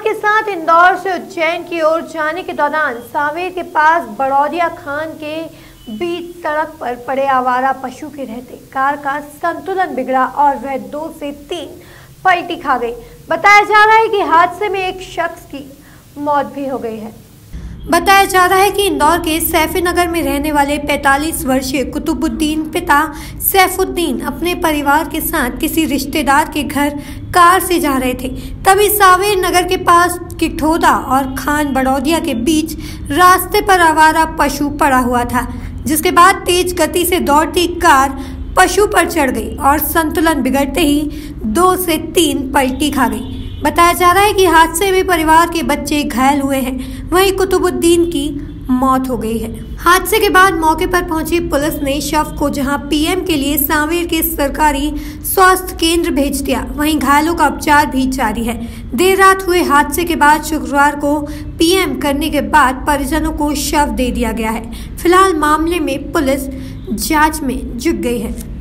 के साथ इंदौर से उज्जैन की ओर जाने के दौरान सांवेर के पास बड़ौदिया खान के बीच सड़क पर पड़े आवारा पशु के रहते कार का संतुलन बिगड़ा और वह 2 से 3 पलटी खा गई। बताया जा रहा है कि हादसे में एक शख्स की मौत भी हो गई है। बताया जा रहा है कि इंदौर के सैफीनगर में रहने वाले 45 वर्षीय कुतुबुद्दीन पिता सैफुद्दीन अपने परिवार के साथ किसी रिश्तेदार के घर कार से जा रहे थे। तभी सांवेर नगर के पास किठोदा और खान बड़ौदिया के बीच रास्ते पर आवारा पशु पड़ा हुआ था, जिसके बाद तेज गति से दौड़ती कार पशु पर चढ़ गई और संतुलन बिगड़ते ही 2 से 3 पलटी खा गई। बताया जा रहा है कि हादसे में परिवार के बच्चे घायल हुए हैं, वहीं कुतुबुद्दीन की मौत हो गई है। हादसे के बाद मौके पर पहुंची पुलिस ने शव को जहां पीएम के लिए सांवेर के सरकारी स्वास्थ्य केंद्र भेज दिया, वहीं घायलों का उपचार भी जारी है। देर रात हुए हादसे के बाद शुक्रवार को पीएम करने के बाद परिजनों को शव दे दिया गया है। फिलहाल मामले में पुलिस जांच में जुट गई है।